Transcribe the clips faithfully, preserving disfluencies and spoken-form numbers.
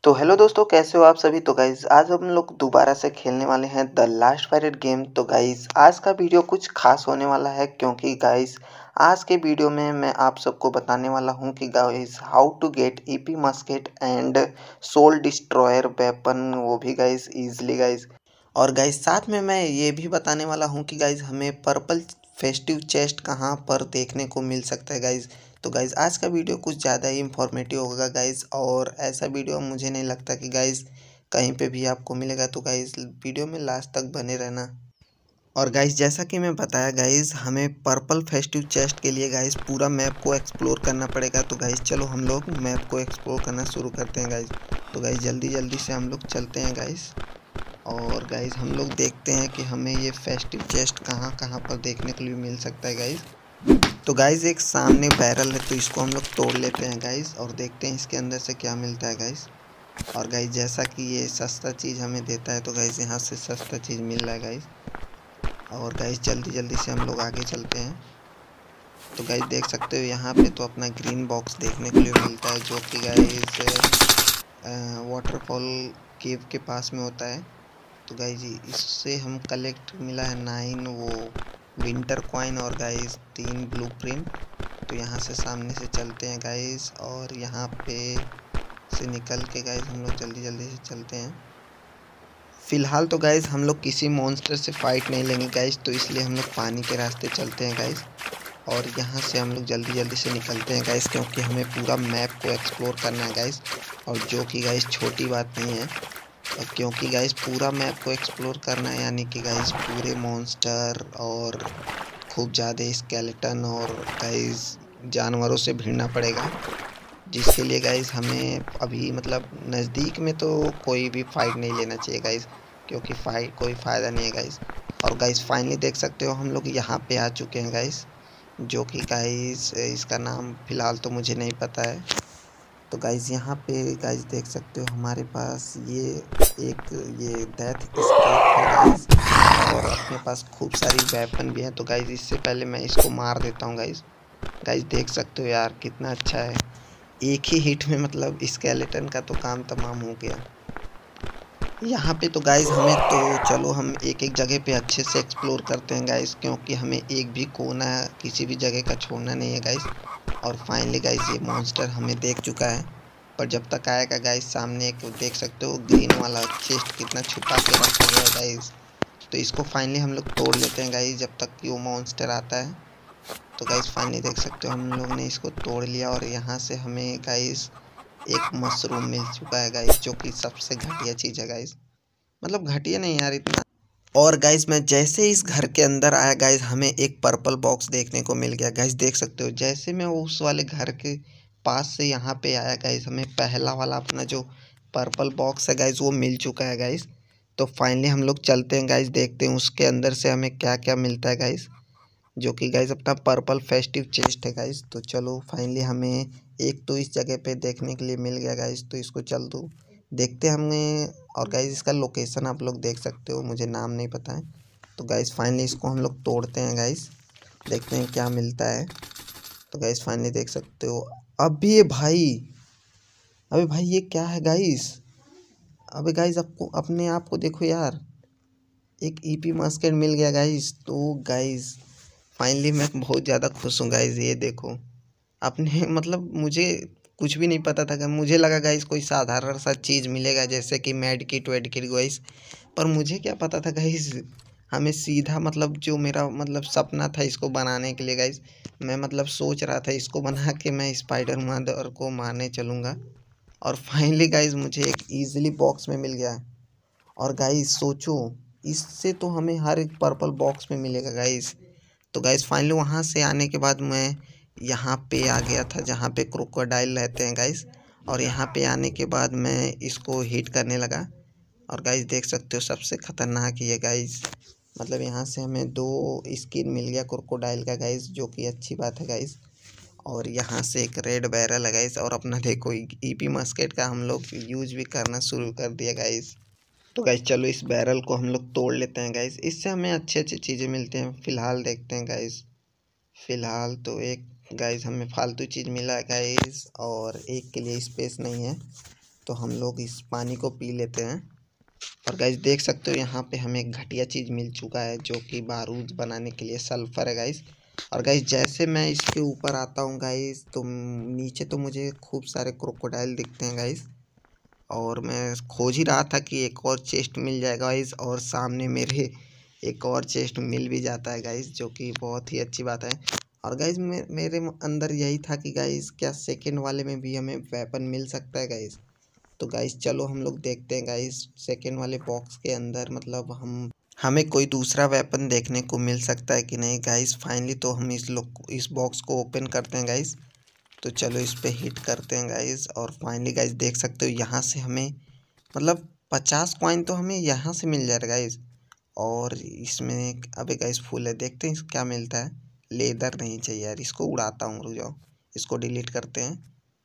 तो हेलो दोस्तों, कैसे हो आप सभी। तो गाइज़ आज हम लोग दोबारा से खेलने वाले हैं द लास्ट पायरेट गेम। तो गाइज़ आज का वीडियो कुछ खास होने वाला है, क्योंकि गाइज़ आज के वीडियो में मैं आप सबको बताने वाला हूं कि guys how to get EP musket and soul destroyer weapon, वो भी गाइज़ इजीली गाइज़। और गाइज़ साथ में मैं ये भी बताने वाला हूं कि गाइज़ हमें पर्पल फेस्टिव चेस्ट कहां पर देखने को मिल सकता है गाइज़। तो गाइज़ आज का वीडियो कुछ ज़्यादा ही इंफॉर्मेटिव होगा गाइज़, और ऐसा वीडियो मुझे नहीं लगता कि गाइज़ कहीं पे भी आपको मिलेगा। तो गाइज़ वीडियो में लास्ट तक बने रहना। और गाइज़ जैसा कि मैं बताया गाइज़, हमें पर्पल फेस्टिव चेस्ट के लिए गाइज़ पूरा मैप को एक्सप्लोर करना पड़ेगा। तो गाइज़ चलो हम लोग मैप को एक्सप्लोर करना शुरू करते हैं गाइज़। तो गाइज़ जल्दी जल्दी से हम लोग चलते हैं गाइज़, और गाइज़ हम लोग देखते हैं कि हमें ये फेस्टिव चेस्ट कहाँ कहाँ पर देखने के लिए मिल सकता है गाइज़। तो गाइज़ एक सामने बैरल है, तो इसको हम लोग तोड़ लेते हैं गाइज़, और देखते हैं इसके अंदर से क्या मिलता है गाइज़। और गाइज़ जैसा कि ये सस्ता चीज़ हमें देता है, तो गाइज़ यहाँ से सस्ता चीज़ मिल रहा है गाइज़। और गाइज़ जल्दी जल्दी से हम लोग आगे चलते हैं। तो गाइज़ देख सकते हो यहाँ पे तो अपना ग्रीन बॉक्स देखने के लिए मिलता है, जो कि गाइज़ वाटरफॉल केव के पास में होता है। तो गाइज़ इससे हम कलेक्ट मिला है नाइन वो विंटर कॉइन, और गाइज़ तीन ब्लूप्रिंट। तो यहाँ से सामने से चलते हैं गाइज़, और यहाँ पे से निकल के गाइज़ हम लोग जल्दी जल्दी से चलते हैं। फ़िलहाल तो गाइज़ हम लोग किसी मॉन्स्टर से फाइट नहीं लेंगे गाइज़, तो इसलिए हम लोग पानी के रास्ते चलते हैं गाइज़। और यहाँ से हम लोग जल्दी जल्दी से निकलते हैं गाइज़, क्योंकि हमें पूरा मैप को एक्सप्लोर करना है गाइज़, और जो कि गाइज़ छोटी बात नहीं है। और क्योंकि गाइज़ पूरा मैप को एक्सप्लोर करना है, यानी कि गाइज़ पूरे मॉन्स्टर और खूब ज़्यादा स्केलेटन और गाइज़ जानवरों से भिड़ना पड़ेगा, जिसके लिए गाइज़ हमें अभी मतलब नज़दीक में तो कोई भी फाइट नहीं लेना चाहिए गाइज़, क्योंकि फाइट कोई फ़ायदा नहीं है गाइज़। और गाइज़ फाइनली देख सकते हो हम लोग यहाँ पे आ चुके हैं गाइज़, जो कि गाइज़ इसका नाम फ़िलहाल तो मुझे नहीं पता है। तो गाइज़ यहाँ पे गाइज़ देख सकते हो हमारे पास ये एक ये डेथ स्केप है गाइज़, और अपने पास खूब सारी वेपन भी है। तो गाइज़ इससे पहले मैं इसको मार देता हूँ गाइज़। गाइज़ देख सकते हो यार कितना अच्छा है, एक ही हिट में मतलब स्केलेटन का तो काम तमाम हो गया। यहाँ पे तो गाइज़ हमें तो चलो हम एक एक जगह पे अच्छे से एक्सप्लोर करते हैं गाइज़, क्योंकि हमें एक भी कोना किसी भी जगह का छोड़ना नहीं है गाइज़। और फाइनली गाइज़ ये मॉन्स्टर हमें देख चुका है, पर जब तक आएगा गाइज़ सामने एक देख सकते हो ग्रीन वाला चेस्ट कितना छुपा के रखा गया है गाइज़। तो इसको फाइनली हम लोग तोड़ लेते हैं गाइज़ जब तक कि वो मॉन्स्टर आता है। तो गाइज़ फाइनली देख सकते हो हम लोग ने इसको तोड़ लिया, और यहाँ से हमें गाइज़ एक मशरूम मिल चुका है गाइज़, जो कि सबसे घटिया चीज़ है गाइज़। मतलब घटिया नहीं यार इतना। और गाइज़ मैं जैसे इस घर के अंदर आया गाइज़, हमें एक पर्पल बॉक्स देखने को मिल गया गाइज़। देख सकते हो जैसे मैं उस वाले घर के पास से यहाँ पे आया गाइज़, हमें पहला वाला अपना जो पर्पल बॉक्स है गाइज़ वो मिल चुका है गाइज़। तो फाइनली हम लोग चलते हैं गाइज़, देखते हैं उसके अंदर से हमें क्या क्या मिलता है गाइज़, जो कि गाइज़ अपना पर्पल फेस्टिव चेस्ट है गाइज़। तो चलो फाइनली हमें एक तो इस जगह पे देखने के लिए मिल गया गाइज़, तो इसको चल दो देखते हमने। और गाइज़ इसका लोकेशन आप लोग देख सकते हो, मुझे नाम नहीं पता है। तो गाइज़ फाइनली इसको हम लोग तोड़ते हैं गाइज़, देखते हैं क्या मिलता है। तो गाइज़ फाइनली देख सकते हो, अबे ये भाई, अबे भाई ये क्या है गाइज़। अबे गाइज़ आपको अपने आप को देखो यार, एक ईपी मस्केट मिल गया गाइज़। तो गाइज़ फाइनली मैं बहुत ज़्यादा खुश हूँ गाइज़। ये देखो आपने मतलब मुझे कुछ भी नहीं पता था, कि मुझे लगा गाइज़ कोई साधारण सा चीज़ मिलेगा जैसे कि मेड किट वेड किट गाइज़, पर मुझे क्या पता था गाइज़ हमें सीधा मतलब जो मेरा मतलब सपना था इसको बनाने के लिए गाइज़, मैं मतलब सोच रहा था इसको बना के मैं स्पाइडर मदर को मारने चलूँगा, और फाइनली गाइज़ मुझे एक ईजिली बॉक्स में मिल गया। और गाइज़ सोचो इससे तो हमें हर एक पर्पल बॉक्स में मिलेगा गाइज़। तो गाइज़ फाइनली वहाँ से आने के बाद मैं यहाँ पे आ गया था जहाँ पे क्रोकोडाइल रहते हैं गाइज़, और यहाँ पे आने के बाद मैं इसको हिट करने लगा। और गाइज़ देख सकते हो सबसे ख़तरनाक ये गाइज़, मतलब यहाँ से हमें दो स्किन मिल गया क्रोकोडाइल का गाइज़, जो कि अच्छी बात है गाइज़। और यहाँ से एक रेड बैरल है गाइज़, और अपना देखो ईपी मस्केट का हम लोग यूज भी करना शुरू कर दिया गाइज़। तो गाइज़ चलो इस बैरल को हम लोग तोड़ लेते हैं गाइज़, इससे हमें अच्छी अच्छी चीज़ें मिलती हैं। फ़िलहाल देखते हैं गाइज़, फ़िलहाल तो एक गाइज़ हमें फालतू चीज़ मिला है गाइज़, और एक के लिए स्पेस नहीं है। तो हम लोग इस पानी को पी लेते हैं। और गाइस देख सकते हो यहाँ पे हमें एक घटिया चीज़ मिल चुका है जो कि बारूद बनाने के लिए सल्फर है गाइस। और गाइस जैसे मैं इसके ऊपर आता हूँ गाइस तो नीचे तो मुझे खूब सारे क्रोकोडाइल दिखते हैं गाइस। और मैं खोज ही रहा था कि एक और चेस्ट मिल जाएगा गाइस, और सामने मेरे एक और चेस्ट मिल भी जाता है गाइस, जो कि बहुत ही अच्छी बात है। और गाइस मे, मेरे अंदर यही था कि गाइस क्या सेकंड वाले में भी हमें वेपन मिल सकता है गाइस। तो गाइस चलो हम लोग देखते हैं गाइस सेकंड वाले बॉक्स के अंदर मतलब हम हमें कोई दूसरा वेपन देखने को मिल सकता है कि नहीं गाइस। फाइनली तो हम इस लोग इस बॉक्स को ओपन करते हैं गाइस। तो चलो इस पे हिट करते हैं गाइस। और फाइनली गाइस देख सकते हो यहाँ से हमें मतलब पचास कॉइन तो हमें यहाँ से मिल जाएगा गाइस। और इसमें अबे गाइस फुल है, देखते हैं क्या मिलता है। लेदर नहीं चाहिए यार, इसको उड़ाता हूँ, रुक जाओ, इसको डिलीट करते हैं।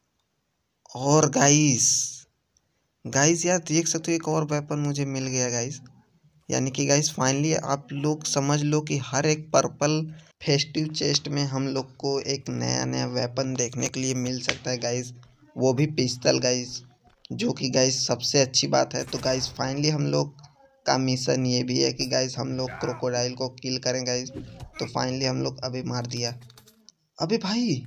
और गाइस गाइस यार देख सकते हो एक और वेपन मुझे मिल गया गाइस। यानी कि गाइस फाइनली आप लोग समझ लो कि हर एक पर्पल फेस्टिव चेस्ट में हम लोग को एक नया नया वेपन देखने के लिए मिल सकता है गाइस, वो भी पिस्तल गाइस, जो कि गाइस सबसे अच्छी बात है। तो गाइस फाइनली हम लोग का मिशन ये भी है कि गाइस हम लोग क्रोकोडाइल को किल करें गाइस। तो फाइनली हम लोग अभी मार दिया। अबे भाई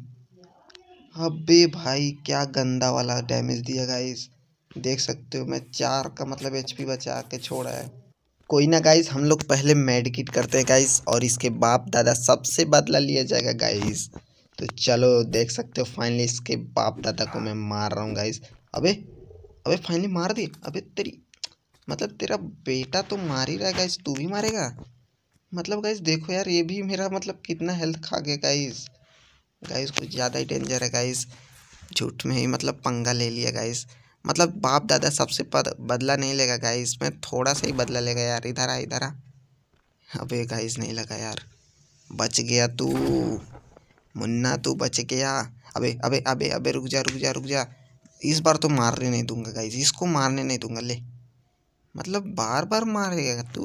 अबे भाई क्या गंदा वाला डैमेज दिया गाइस। देख सकते हो मैं चार का मतलब एचपी बचा के छोड़ा है। कोई ना गाइस हम लोग पहले मेडिकेट करते हैं गाइस, और इसके बाप दादा सबसे बदला लिया जाएगा गाइस। तो चलो देख सकते हो फाइनली इसके बाप दादा को मैं मार रहा हूँ गाइस। अबे अबे फाइनली मार दी। अबे तेरी मतलब तेरा बेटा तो मार ही रहा है गाइस, तू भी मारेगा मतलब गाइस। देखो यार ये भी मेरा मतलब कितना हेल्थ खा गया गाइस। गाइस कुछ ज़्यादा ही डेंजर है गाइस, झूठ में ही मतलब पंगा ले लिया गाइस। मतलब बाप दादा सबसे पद बदला नहीं लेगा गाइस, मैं थोड़ा सा ही बदला लेगा यार। इधर आ इधर आ। अबे गाइस नहीं लगा यार, बच गया तू मुन्ना, तू बच गया। अबे अबे अबे अबे रुक जा रुक जा रुक जा, इस बार तो मारने नहीं दूंगा गाइस, इसको मारने नहीं दूंगा। ले मतलब बार बार मारेगा तू,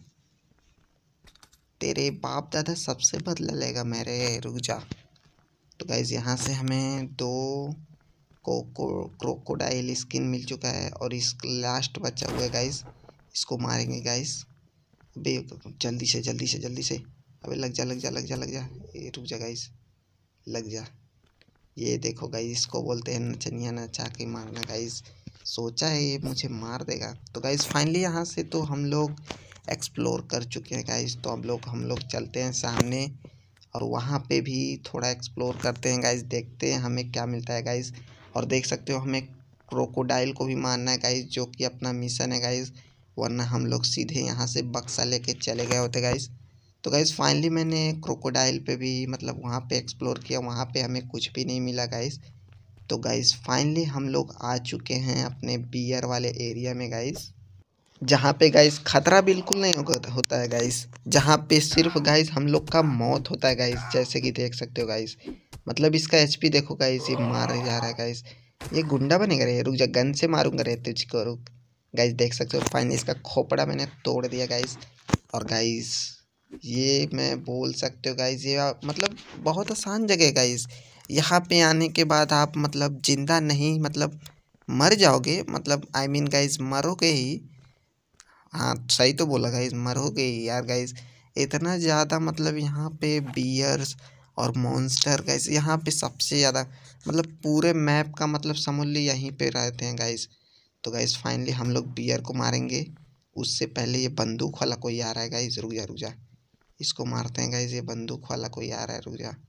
तेरे बाप दादा सबसे बदला लेगा मेरे, रुक जा। तो गाइस यहाँ से हमें दो कोको क्रोकोडाइल स्किन मिल चुका है, और इस लास्ट बचा हुआ है गाइस, इसको मारेंगे गाइस। अबे जल्दी से जल्दी से जल्दी से, अबे लग जा लग जा लग जा लग जा, ये रुक जा गाइस, लग जा। ये देखो गाइस इसको बोलते हैं नचनिया नचा के मारना गाइस, सोचा है ये मुझे मार देगा। तो गाइस फाइनली यहाँ से तो हम लोग एक्सप्लोर कर चुके हैं गाइस। तो अब लोग हम लोग चलते हैं सामने, और वहाँ पे भी थोड़ा एक्सप्लोर करते हैं गाइस, देखते हैं हमें क्या मिलता है गाइस। और देख सकते हो हमें क्रोकोडाइल को भी मारना है गाइस, जो कि अपना मिशन है गाइस, वरना हम लोग सीधे यहाँ से बक्सा लेके चले गए होते गाइस। तो गाइस फाइनली मैंने क्रोकोडाइल पे भी मतलब वहाँ पे एक्सप्लोर किया, वहाँ पे हमें कुछ भी नहीं मिला गाइस। तो गाइस फाइनली हम लोग आ चुके हैं अपने बियर वाले एरिया में गाइस, जहाँ पे गाइस खतरा बिल्कुल नहीं होगा होता है गाइस, जहाँ पे सिर्फ गाइस हम लोग का मौत होता है गाइस। जैसे कि देख सकते हो गाइस मतलब इसका एचपी देखो गाइस, ये मार जा रहा है गाइस, ये गुंडा बनेगा रे, रुक जा गन से मारूंगा रे तुझको, रुक। गाइस देख सकते हो फाइनली इसका खोपड़ा मैंने तोड़ दिया गाइस। और गाइस ये मैं बोल सकते हो गाइस ये मतलब बहुत आसान जगह है गाइस। यहाँ पे आने के बाद आप मतलब जिंदा नहीं मतलब मर जाओगे, मतलब आई मीन गाइस मरोगे ही। हाँ सही तो बोला गाइस, मरोगे ही यार गाइस। इतना ज़्यादा मतलब यहाँ पे बियर्स और मॉन्स्टर गाइस, यहाँ पे सबसे ज़्यादा मतलब पूरे मैप का मतलब समझ ली यहीं पे रहते हैं गाइस। तो गाइस फाइनली हम लोग बियर को मारेंगे, उससे पहले ये बंदूक वाला कोई आ रहा है गाइस, रुक जा रुक जा, इसको मारते हैं गाइस। ये बंदूक वाला कोई आ रहा है, रुक जा,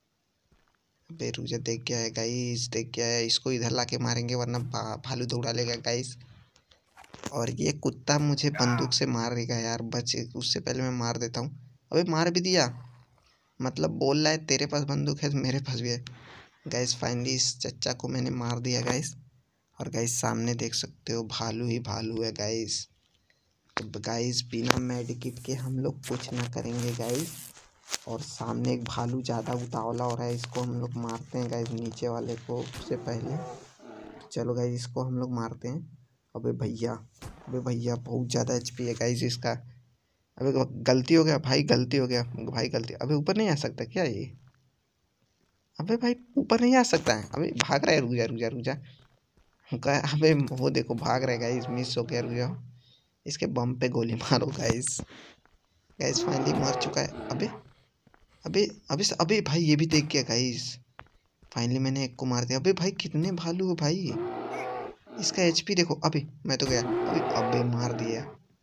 अबे रुक जा, देख गया है गाइस देख गया है, इसको इधर लाके मारेंगे वरना भालू दौड़ा लेगा गाइस। और ये कुत्ता मुझे बंदूक से मार देगा यार, बच उससे पहले मैं मार देता हूँ। अबे मार भी दिया, मतलब बोल रहा है तेरे पास बंदूक है तो मेरे पास भी है। गाइस फाइनली इस चच्चा को मैंने मार दिया गाइस। और गाइस सामने देख सकते हो भालू ही भालू है गाइस। तो गाइस बिना मेडिकेट के हम लोग कुछ ना करेंगे गाइस। और सामने एक भालू ज़्यादा उतावला हो रहा है, इसको हम लोग मारते हैं गाइस, नीचे वाले को उससे पहले। चलो गाइस इसको हम लोग मारते हैं। अबे भैया अबे भैया बहुत ज़्यादा एचपी है गाइस इसका। अबे गलती हो गया भाई, गलती हो गया भाई, गलती। अबे ऊपर नहीं आ सकता क्या ये? अबे भाई ऊपर नहीं आ सकता है, अबे भाग रहा है, रुक जा रुक जा रुक जा, अबे वो देखो भाग रहे गाइस, मिस हो गया, रुक जाओ, इसके बम पे गोली मारो गाइस। गाइस फाइनली मर चुका है। अबे अबे अबे अबे भाई ये भी देख गया गाइस। फाइनली मैंने एक को मार दिया। अबे भाई कितने भालू है भाई, इसका एचपी देखो। अबे मैं तो गया। अबे अबे मार दिया।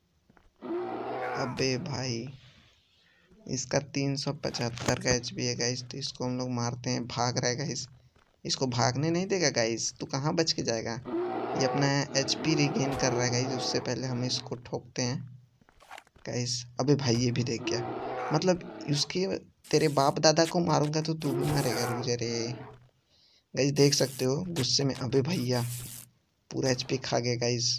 अबे भाई इसका तीन सौ पचहत्तर का एचपी है गाइस, तो इसको हम लोग मारते हैं। भाग रहा है गाइस, इसको भागने नहीं देगा गाइस, तू कहाँ बच के जाएगा। ये अपना एचपी रिगेन कर रहा है गाइस, उससे पहले हम इसको ठोकते हैं गाइस। अबे भाई ये भी देख गया, मतलब उसके तेरे बाप दादा को मारूंगा तो तू भी मारेगा, रुक जा रे गाइस। देख सकते हो गुस्से में। अबे भैया पूरा एचपी खा गया गाइस,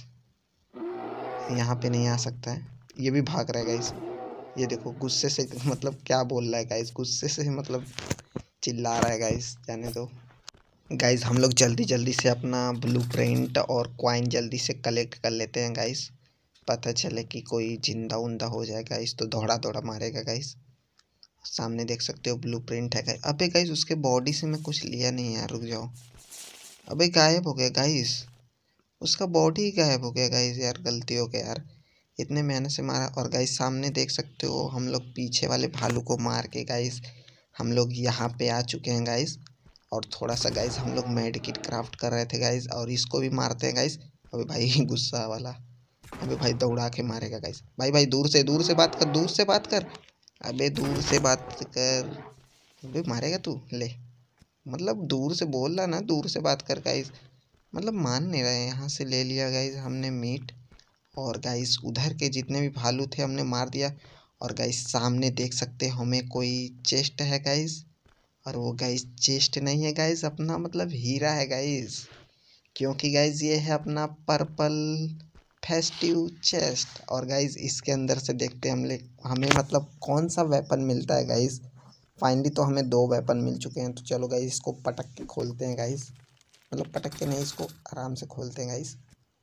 यहाँ पे नहीं आ सकता है। ये भी भाग रहा है गाइस, ये देखो गुस्से से, मतलब क्या बोल रहा है गाइस, गुस्से से मतलब चिल्ला रहा है गाइस। जाने दो गाइस, हम लोग जल्दी जल्दी से अपना ब्लूप्रिंट और कॉइन जल्दी से कलेक्ट कर लेते हैं गाइस। पता चले कि कोई जिंदा उंदा हो जाए गाइस तो दौड़ा दौड़ा मारेगा गाइस। सामने देख सकते हो ब्लूप्रिंट है गाइस। अबे गाइस उसके बॉडी से मैं कुछ लिया नहीं यार, रुक जाओ। अबे गायब हो गया गाइस, उसका बॉडी गायब हो गया गाइस। यार गलती हो गया यार, इतने मेहनत से मारा। और गाइस सामने देख सकते हो हम लोग पीछे वाले भालू को मार के गाइस हम लोग यहाँ पे आ चुके हैं गाइस। और थोड़ा सा गाइस हम लोग मेड किट क्राफ्ट कर रहे थे गाइस, और इसको भी मारते हैं गाइस। अबे भाई गुस्सा वाला, अबे भाई दौड़ा के मारेगा गाइस। भाई भाई दूर से दूर से बात कर, दूर से बात कर। अबे दूर से बात कर। अबे मारेगा तू, ले मतलब दूर से बोल रहा ना, दूर से बात कर गाइस। मतलब मान नहीं रहे। यहाँ से ले लिया गाइस हमने मीट, और गाइस उधर के जितने भी भालू थे हमने मार दिया। और गाइस सामने देख सकते हैं हमें कोई चेस्ट है गाइस, और वो गाइस चेस्ट नहीं है गाइस, अपना मतलब हीरा है गाइस। क्योंकि गाइस ये है अपना पर्पल फेस्टिव चेस्ट। और गाइस इसके अंदर से देखते हैं हम हमें मतलब कौन सा वेपन मिलता है गाइस। फाइनली तो हमें दो वेपन मिल चुके हैं, तो चलो गाइस इसको पटक के खोलते हैं गाइस। मतलब पटक के नहीं, इसको आराम से खोलते हैं गाइस।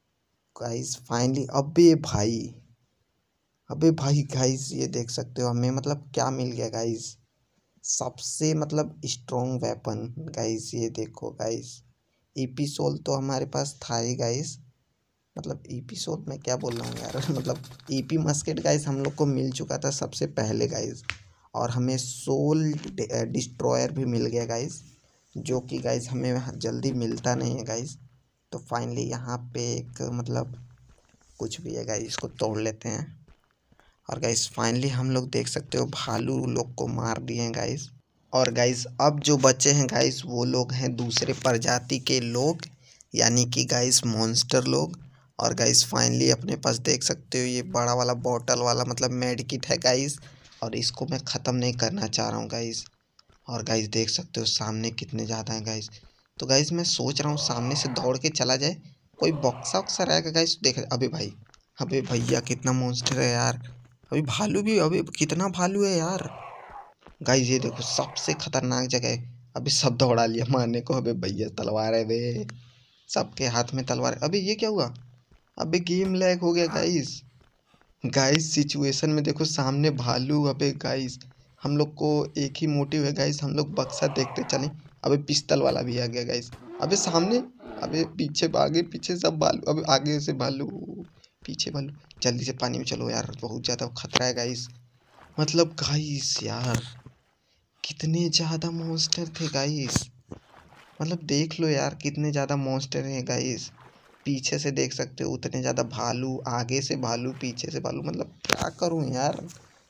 गाइस फाइनली अबे भाई, अबे भाई गाइस ये देख सकते हो हमें मतलब क्या मिल गया गाइस, सबसे मतलब स्ट्रॉन्ग वेपन गाइस। ये देखो गाइस, ईपी सोल तो हमारे पास था ही गाइस। मतलब ईपी सोल मैं क्या बोल रहा हूँ यार मतलब ईपी मस्केट गाइस हम लोग को मिल चुका था सबसे पहले गाइस। और हमें सोल डिस्ट्रॉयर भी मिल गया गाइस, जो कि गाइस हमें जल्दी मिलता नहीं है गाइस। तो फाइनली यहाँ पे एक मतलब कुछ भी है गाइस, इसको तोड़ लेते हैं। और गाइस फाइनली हम लोग देख सकते हो भालू लोग को मार दिए हैं गाइस। और गाइस अब जो बचे हैं गाइस वो लोग हैं दूसरे प्रजाति के लोग, यानी कि गाइस मॉन्स्टर लोग। और गाइस फाइनली अपने पास देख सकते हो ये बड़ा वाला बॉटल वाला मतलब मेडिकिट है गाइस, और इसको मैं ख़त्म नहीं करना चाह रहा हूँ गाइस। और गाइस देख सकते हो सामने कितने ज़्यादा हैं गाइस। तो गाइस मैं सोच रहा हूँ सामने से दौड़ के चला जाए, कोई बॉक्सा वक्सा रहेगा गाइस देख। अबे भाई, अबे भैया कितना मॉन्स्टर है यार। अभी भालू भी, अबे कितना भालू है यार। गाइस ये देखो सबसे खतरनाक जगह है। अभी सब दौड़ा लिया मारने को। अबे भैया तलवार है बे, सबके हाथ में तलवार। अबे ये क्या हुआ, अबे गेम लैग हो गया गाइस। गाइस सिचुएशन में देखो सामने भालू। अबे गाइस हम लोग को एक ही मोटिव है गाइस, हम लोग बक्सा देखते चले। अबे पिस्तल वाला भी आ गया गाइस। अबे सामने, अबे पीछे, आगे पीछे सब भालू। अबे आगे से भालू, पीछे भालू। जल्दी से पानी में चलो यार, बहुत ज़्यादा खतरा है गाइस। मतलब गाइस यार कितने ज़्यादा मॉन्स्टर थे गाइस, मतलब देख लो यार कितने ज़्यादा मॉन्स्टर हैं गाइस। पीछे से देख सकते हो उतने ज़्यादा भालू, आगे से भालू, पीछे से भालू। मतलब क्या करूं यार,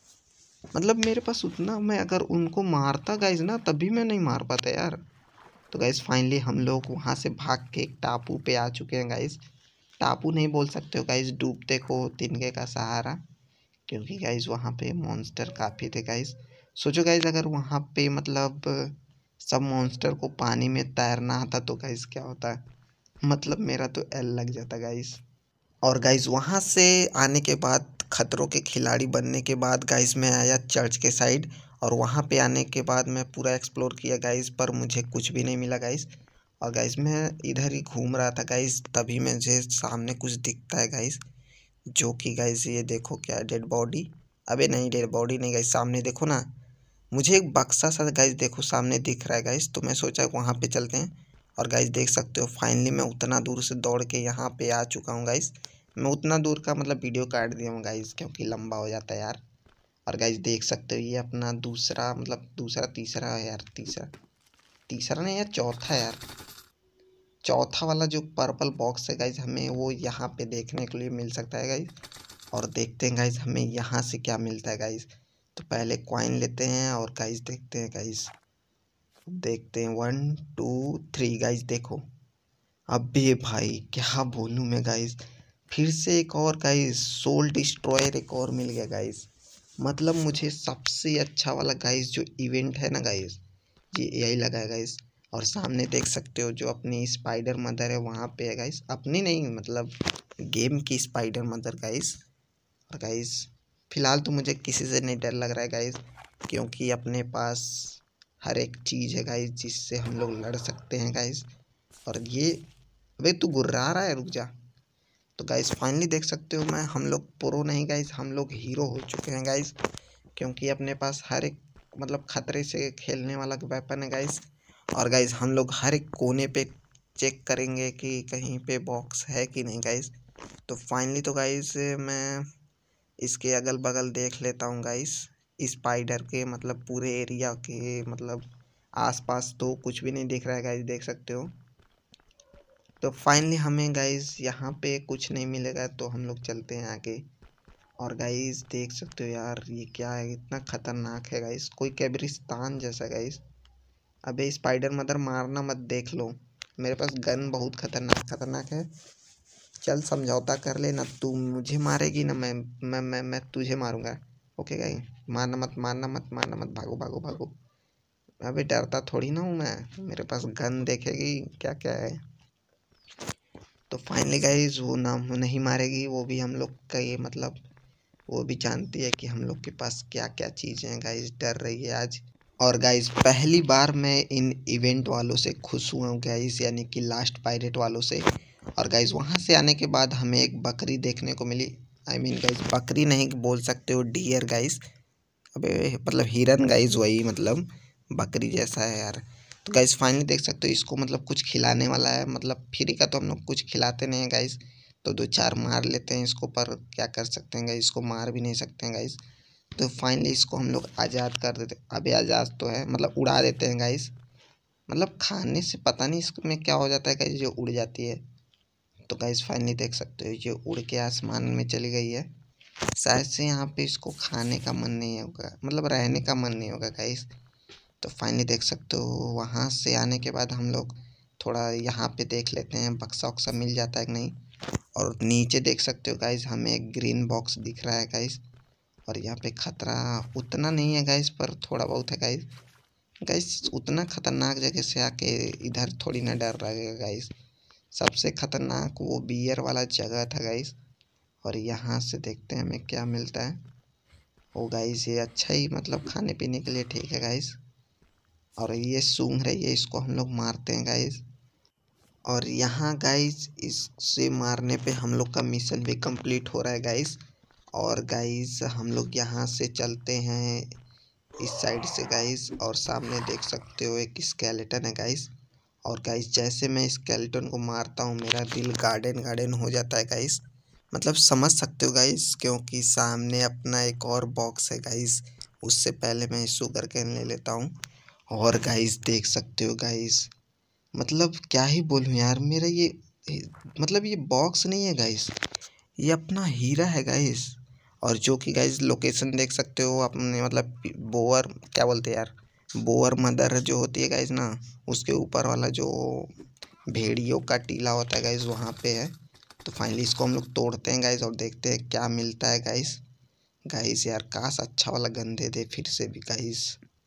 मतलब मेरे पास उतना, मैं अगर उनको मारता गाइस ना तभी मैं नहीं मार पाता यार। तो गाइस फाइनली हम लोग वहाँ से भाग के एक टापू पे आ चुके हैं गाइस। टापू नहीं बोल सकते हो गाइस, डूबते को तिनके का सहारा। क्योंकि गाइस वहाँ पे मॉन्स्टर काफ़ी थे गाइस। सोचो गाइस अगर वहाँ पे मतलब सब मॉन्स्टर को पानी में तैरना आता तो गाइस क्या होता, मतलब मेरा तो एल लग जाता गाइस। और गाइस वहाँ से आने के बाद, खतरों के खिलाड़ी बनने के बाद गाइस मैं आया चर्च के साइड। और वहाँ पे आने के बाद मैं पूरा एक्सप्लोर किया गाइस, पर मुझे कुछ भी नहीं मिला गाइस। और गाइस मैं इधर ही घूम रहा था गाइस, तभी मुझे सामने कुछ दिखता है गाइस, जो कि गाइस ये देखो क्या, डेड बॉडी। अबे नहीं डेड बॉडी नहीं गाइस, सामने देखो ना, मुझे एक बक्सा सा गाइस देखो सामने दिख रहा है गाइस। तो मैं सोचा वहाँ पे चलते हैं। और गाइस देख सकते हो फाइनली मैं उतना दूर से दौड़ के यहाँ पे आ चुका हूँ गाइस। मैं उतना दूर का मतलब वीडियो काट दिया हूँ गाइस क्योंकि लंबा हो जाता है यार। और गाइस देख सकते हो ये अपना दूसरा मतलब दूसरा तीसरा है यार, तीसरा तीसरा नहीं यार चौथा यार, चौथा वाला जो पर्पल बॉक्स है गाइस हमें वो यहाँ पे देखने के लिए मिल सकता है गाइस। और देखते हैं गाइस हमें यहाँ से क्या मिलता है गाइस। तो पहले कॉइन लेते हैं और गाइस देखते हैं गाइस, देखते हैं वन टू थ्री गाइस। देखो अबे भाई क्या बोलूँ मैं गाइस, फिर से एक और गाइस सोल डिस्ट्रॉयर एक और मिल गया गाइस। मतलब मुझे सबसे अच्छा वाला गाइस जो इवेंट है ना गाइस ये यही लगा है गाइस। और सामने देख सकते हो जो अपनी स्पाइडर मदर है वहाँ पे है गाइस, अपनी नहीं मतलब गेम की स्पाइडर मदर गाइस। और गाइस फिलहाल तो मुझे किसी से नहीं डर लग रहा है गाइस क्योंकि अपने पास हर एक चीज़ है गाइस जिससे हम लोग लड़ सकते हैं गाइस। और ये अबे तू गुर्रा रहा है, रुक जा। तो गाइस फाइनली देख सकते हो मैं हम लोग प्रो नहीं गाइस, हम लोग हीरो हो चुके हैं गाइस क्योंकि अपने पास हर एक मतलब खतरे से खेलने वाला वेपन है गाइस। और गाइस हम लोग हर एक कोने पे चेक करेंगे कि कहीं पे बॉक्स है कि नहीं गाइस। तो फाइनली तो गाइस मैं इसके अगल बगल देख लेता हूँ गाइस, स्पाइडर के मतलब पूरे एरिया के मतलब आसपास तो कुछ भी नहीं दिख रहा है गाइस देख सकते हो। तो फाइनली हमें गाइस यहाँ पे कुछ नहीं मिलेगा तो हम लोग चलते हैं आगे। और गाइस देख सकते हो यार ये क्या है, इतना खतरनाक है गाइस, कोई कब्रिस्तान जैसा गाइस। अबे स्पाइडर मदर मारना मत, देख लो मेरे पास गन बहुत खतरनाक खतरनाक है। चल समझौता कर ले, ना तू मुझे मारेगी ना मैं मैं मैं मैं तुझे मारूंगा। ओके गाइस मारना मत मारना मत मारना मत, भागो भागो भागो। अबे डरता थोड़ी ना हूँ मैं, मेरे पास गन देखेगी क्या क्या है। तो फाइनली गाइस वो ना नहीं मारेगी, वो भी हम लोग का ये मतलब वो भी जानती है कि हम लोग के पास क्या क्या चीज़ें हैं गाइस, डर रही है आज। और गाइस पहली बार मैं इन इवेंट वालों से खुश हुआ हूँ गाइस, यानी कि लास्ट पायरेट वालों से। और गाइस वहाँ से आने के बाद हमें एक बकरी देखने को मिली, आई मीन गाइस बकरी नहीं बोल सकते हो, डियर गाइस। अबे मतलब हिरन गाइस, वही मतलब बकरी जैसा है यार। तो गाइस फाइनली देख सकते हो इसको मतलब कुछ खिलाने वाला है, मतलब फ्री का तो हम लोग कुछ खिलाते नहीं हैं गाइस। तो दो चार मार लेते हैं इसको, पर क्या कर सकते हैं गाइस, इसको मार भी नहीं सकते हैं गाइस। तो फाइनली इसको हम लोग आज़ाद कर देते, अबे आज़ाद तो है मतलब उड़ा देते हैं गाइस। मतलब खाने से पता नहीं इसमें क्या हो जाता है गाइस जो उड़ जाती है। तो गाइस फाइनली देख सकते हो ये उड़ के आसमान में चली गई है, शायद से यहाँ पे इसको खाने का मन नहीं होगा, मतलब रहने का मन नहीं होगा गाइस। तो फाइनली देख सकते हो वहाँ से आने के बाद हम लोग थोड़ा यहाँ पे देख लेते हैं बक्सा वक्सा मिल जाता है कि नहीं। और नीचे देख सकते हो गाइस हमें एक ग्रीन बॉक्स दिख रहा है गाइस। और यहाँ पे खतरा उतना नहीं है गाइस पर थोड़ा बहुत है गाइस। गाइस उतना खतरनाक जगह से आके इधर थोड़ी ना डर लगेगा गाइस, सबसे खतरनाक वो बियर वाला जगह था गाइस। और यहाँ से देखते हैं हमें क्या मिलता है। ओ गाइस ये अच्छा ही मतलब खाने पीने के लिए ठीक है गाइस। और ये सूंघ रही है, इसको हम लोग मारते हैं गाइस। और यहाँ गाइस इससे मारने पे हम लोग का मिशन भी कंप्लीट हो रहा है गाइस। और गाइस हम लोग यहाँ से चलते हैं इस साइड से गाइस, और सामने देख सकते हो एक स्केलेटन है गाइस। और गाइस जैसे मैं स्केलेटन को मारता हूँ मेरा दिल गार्डन गार्डन हो जाता है गाइस, मतलब समझ सकते हो गाइस क्योंकि सामने अपना एक और बॉक्स है गाइस, उससे पहले मैं शुगर कैन ले लेता हूँ। और गाइस देख सकते हो गाइस मतलब क्या ही बोलूँ यार, मेरा ये मतलब ये बॉक्स नहीं है गाइस, ये अपना हीरा है गाइस। और जो कि गाइस लोकेशन देख सकते हो अपने मतलब बोअर क्या बोलते हैं यार, बोअर मदर जो होती है गाइस ना, उसके ऊपर वाला जो भेड़ियों का टीला होता है गाइस वहाँ पे है। तो फाइनली इसको हम लोग तोड़ते हैं गाइस और देखते हैं क्या मिलता है गाइस। गाइस यार काश अच्छा वाला गन दे दे फिर से भी गाइस।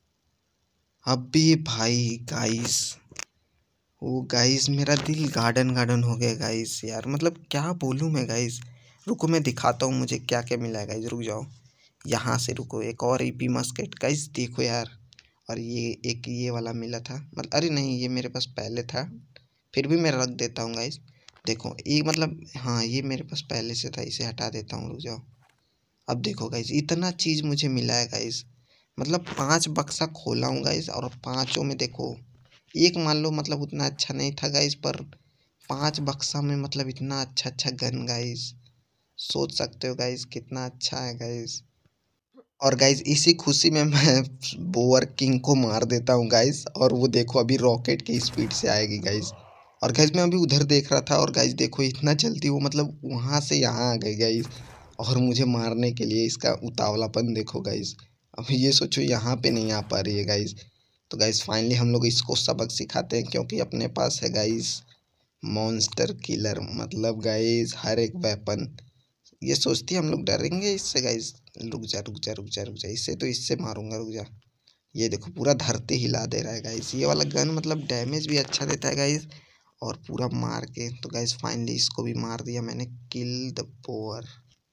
अबे भाई गाइस वो गाइस मेरा दिल गार्डन गार्डन हो गया गाइस यार, मतलब क्या बोलूँ मैं गाइस। रुको मैं दिखाता हूँ मुझे क्या क्या मिला है गाइस, रुक जाओ यहाँ से रुको, एक और ईपी मस्केट गाइस देखो यार। और ये एक ये वाला मिला था, मतलब अरे नहीं ये मेरे पास पहले था, फिर भी मैं रख देता हूँ गाइस। देखो ये मतलब हाँ ये मेरे पास पहले से था, इसे हटा देता हूँ, रुक जाओ। अब देखो गाइस इतना चीज़ मुझे मिला है गाइस, मतलब पांच बक्सा खोला हूँ गाइस और पांचों में देखो एक मान लो मतलब उतना अच्छा नहीं था गाइस, पर पाँच बक्सा में मतलब इतना अच्छा अच्छा गन गाइस, सोच सकते हो गाइस कितना अच्छा है गाइस। और गाइस इसी खुशी में मैं बोअर किंग को मार देता हूँ गाइस, और वो देखो अभी रॉकेट की स्पीड से आएगी गाइस। और गाइस मैं अभी उधर देख रहा था, और गाइस देखो इतना जल्दी वो मतलब वहां से यहाँ आ गई गाइस, और मुझे मारने के लिए इसका उतावलापन देखो गाइस। अब ये सोचो यहाँ पे नहीं आ पा रही है गाइस। तो गाइस फाइनली हम लोग इसको सबक सिखाते हैं, क्योंकि अपने पास है गाइस मॉन्स्टर किलर, मतलब गाइस हर एक वेपन। ये सोचती है हम लोग डरेंगे इससे गाइस। रुक जा रुक जा रुक जा रुक जा, इससे तो इससे मारूंगा, रुक जा। ये देखो पूरा धरती हिला दे रहा है गाइस, ये वाला गन मतलब डैमेज भी अच्छा देता है गाइस, और पूरा मार के। तो गाइस फाइनली इसको भी मार दिया मैंने, किल द बोअर।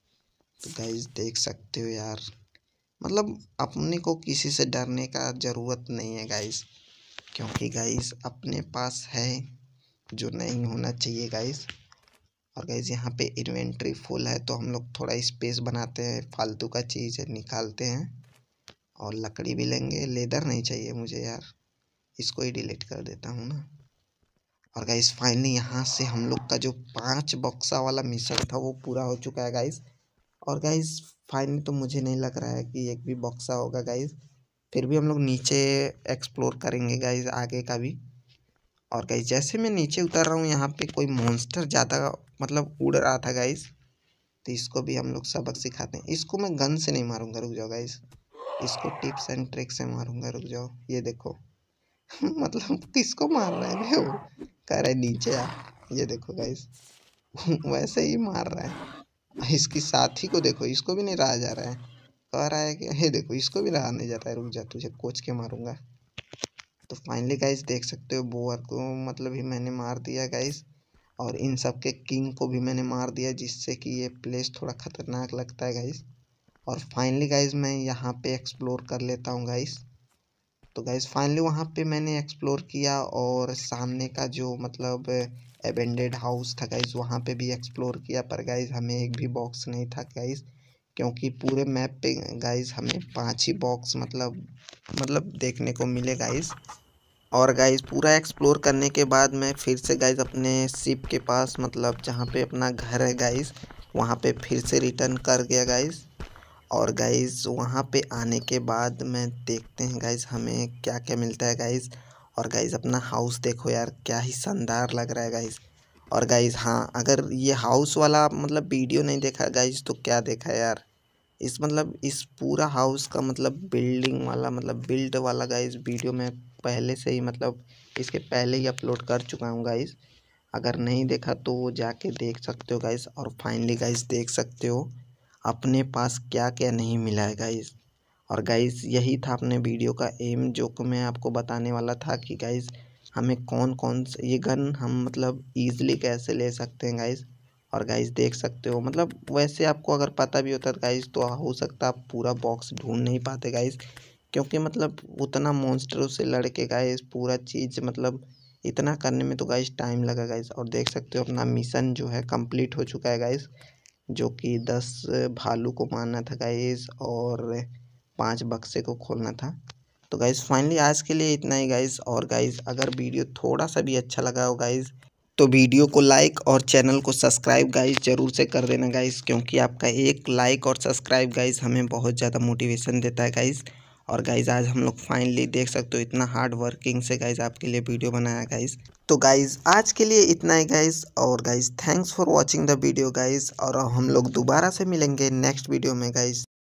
तो गाइस देख सकते हो यार, मतलब अपने को किसी से डरने का ज़रूरत नहीं है गाइस, क्योंकि गाइस अपने पास है जो नहीं होना चाहिए गाइस। और गाइस यहाँ पे इन्वेंट्री फुल है, तो हम लोग थोड़ा स्पेस बनाते हैं, फालतू का चीज़ निकालते हैं। और लकड़ी भी लेंगे, लेदर नहीं चाहिए मुझे यार, इसको ही डिलीट कर देता हूँ ना। और गाइस फाइनली यहाँ से हम लोग का जो पांच बक्सा वाला मिशन था वो पूरा हो चुका है गाइस। और गाइस फाइनली तो मुझे नहीं लग रहा है कि एक भी बक्सा होगा गाइस, फिर भी हम लोग नीचे एक्सप्लोर करेंगे गाइस आगे का भी। और गाइस जैसे मैं नीचे उतर रहा हूँ, यहाँ पे कोई मॉन्स्टर ज़्यादा मतलब उड़ रहा था गाइस, तो इसको भी हम लोग सबक सिखाते हैं। इसको मैं गन से नहीं मारूंगा, रुक जाओ गाइस, इसको टिप्स एंड ट्रिक से मारूंगा, रुक जाओ। ये देखो मतलब किसको मार रहा है बे वो, कह रहा है नीचे आ। ये देखो गाइस वैसे ही मार रहा है। इसकी साथी को देखो, इसको भी नहीं रहा जा रहा है, कह रहा है कि ये देखो इसको भी रहा नहीं जाता है, रुक जा तुझे कोच के मारूंगा। तो फाइनली गाइस देख सकते हो बोअर को मतलब ही मैंने मार दिया गाइस, और इन सब के किंग को भी मैंने मार दिया, जिससे कि ये प्लेस थोड़ा खतरनाक लगता है गाइस। और फाइनली गाइस मैं यहाँ पे एक्सप्लोर कर लेता हूँ गाइस। तो गाइस फाइनली वहाँ पे मैंने एक्सप्लोर किया, और सामने का जो मतलब एबेंडेड हाउस था गाइस वहाँ पे भी एक्सप्लोर किया, पर गाइस हमें एक भी बॉक्स नहीं था गाइस, क्योंकि पूरे मैप पे गाइस हमें पांच ही बॉक्स मतलब मतलब देखने को मिले गाइस। और गाइस पूरा एक्सप्लोर करने के बाद मैं फिर से गाइस अपने शिप के पास मतलब जहाँ पे अपना घर है गाइस, वहाँ पे फिर से रिटर्न कर गया गाइस। और गाइस वहाँ पे आने के बाद मैं देखते हैं गाइस हमें क्या क्या मिलता है गाइस। और गाइस अपना हाउस देखो यार, क्या ही शानदार लग रहा है गाइस। और गाइस हाँ, अगर ये हाउस वाला मतलब वीडियो नहीं देखा गाइस तो क्या देखा यार। इस मतलब इस पूरा हाउस का मतलब बिल्डिंग वाला मतलब बिल्ड वाला गाइस वीडियो मैं पहले से ही मतलब इसके पहले ही अपलोड कर चुका हूँ गाइस। अगर नहीं देखा तो वो जाके देख सकते हो गाइस। और फाइनली गाइस देख सकते हो अपने पास क्या क्या नहीं मिला है गाइस। और गाइस यही था अपने वीडियो का एम, जो कि मैं आपको बताने वाला था कि गाइस हमें कौन कौन से ये गन हम मतलब ईजिली कैसे ले सकते हैं गाइस। और गाइस देख सकते हो मतलब वैसे आपको अगर पता भी होता गाइस तो हो सकता आप पूरा बॉक्स ढूंढ नहीं पाते गाइस, क्योंकि मतलब उतना मॉन्स्टरों से लड़के गाइस पूरा चीज़ मतलब इतना करने में तो गाइस टाइम लगा गाइस। और देख सकते हो अपना मिशन जो है कंप्लीट हो चुका है गाइस, जो कि दस भालू को मारना था गाइस और पांच बक्से को खोलना था। तो गाइस फाइनली आज के लिए इतना ही गाइस। और गाइस अगर वीडियो थोड़ा सा भी अच्छा लगा हो गाइस तो वीडियो को लाइक और चैनल को सब्सक्राइब गाइस ज़रूर से कर देना गाइस, क्योंकि आपका एक लाइक और सब्सक्राइब गाइस हमें बहुत ज़्यादा मोटिवेशन देता है गाइस। और गाइस आज हम लोग फाइनली देख सकते हो इतना हार्ड वर्किंग से गाइस आपके लिए वीडियो बनाया गाइस। तो गाइस आज के लिए इतना ही गाइस। और guys thanks for watching the video guys, और हम लोग दोबारा से मिलेंगे नेक्स्ट वीडियो में गाइस।